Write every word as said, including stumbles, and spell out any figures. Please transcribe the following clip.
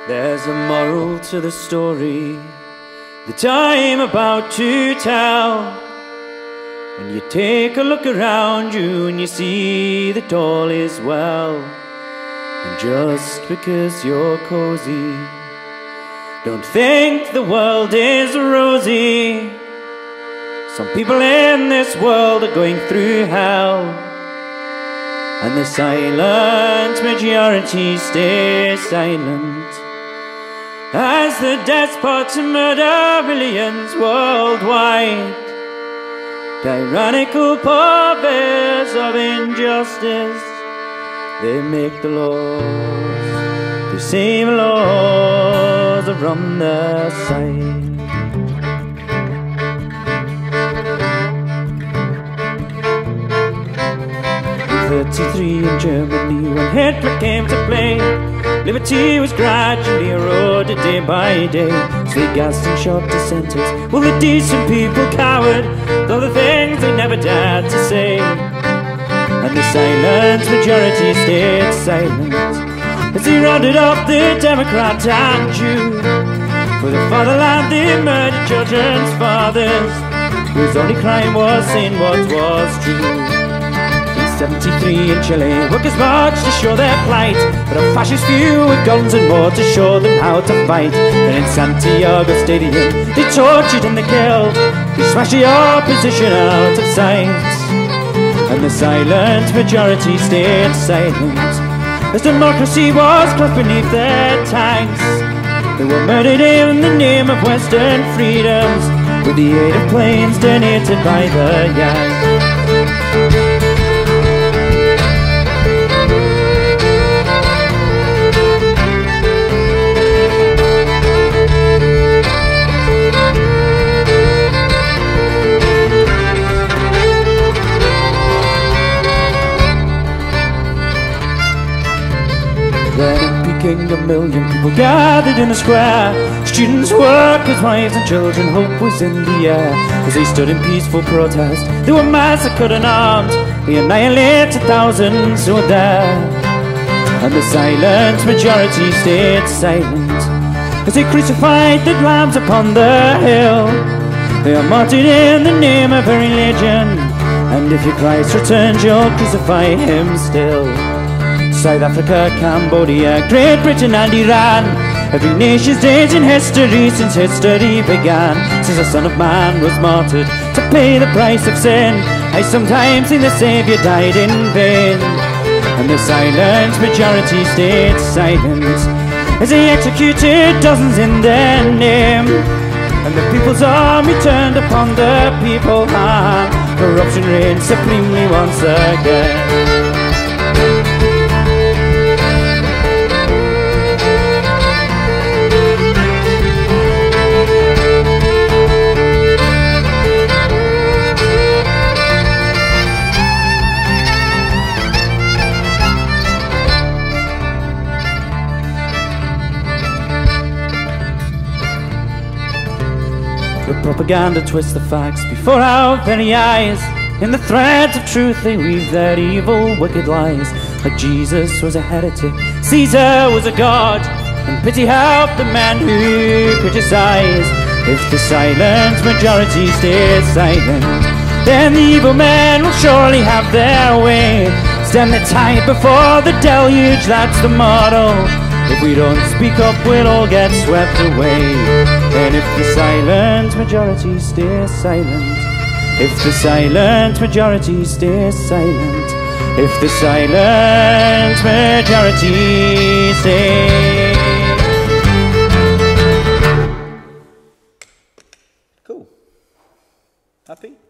There's a moral to the story that I'm about to tell. When you take a look around you and you see that all is well, and just because you're cozy, don't think the world is rosy. Some people in this world are going through hell, and the silent majority stays silent as the despots murder millions worldwide. Tyrannical puppets of injustice, they make the laws, the same laws are on their side. thirty-three in Germany, when Hitler came to play, liberty was gradually eroded day by day. Sweet gassed and shot dissenters, well, the decent people cowered with all the things they never dared to say. And the silent majority stayed silent as they rounded up the Democrat and Jew. For the fatherland they murdered children's fathers, whose only crime was saying what was true. seventy-three in Chile, workers marched to show their plight, but a fascist few with guns and more to show them how to fight. Then in Santiago Stadium they tortured and they killed, they smashed the opposition out of sight. And the silent majority stayed silent as democracy was crushed beneath their tanks. They were murdered in the name of Western freedoms, with the aid of planes donated by the Yanks. Then in Peking a million people gathered in the square. Students, workers, wives and children, hope was in the air. As they stood in peaceful protest, they were massacred and armed. They annihilated thousands who were there. And the silent majority stayed silent as they crucified the lambs upon the hill. They are martyred in the name of a religion, and if your Christ returns you'll crucify him still. South Africa, Cambodia, Great Britain and Iran, every nation's days in history since history began. Since the Son of Man was martyred to pay the price of sin, I sometimes think the Saviour died in vain. And the silent majority stayed silent as they executed dozens in their name. And the people's army turned upon the people, and corruption reigned supremely once again. The propaganda twists the facts before our very eyes. In the threads of truth they weave their evil, wicked lies. Like Jesus was a heretic, Caesar was a god, and pity help the man who criticize. If the silent majority stays silent, then the evil men will surely have their way. Stem the tide before the deluge, that's the motto. If we don't speak up, we'll all get swept away. And if the silent majority stays silent, if the silent majority stays silent, if the silent majority stays. Cool. Happy?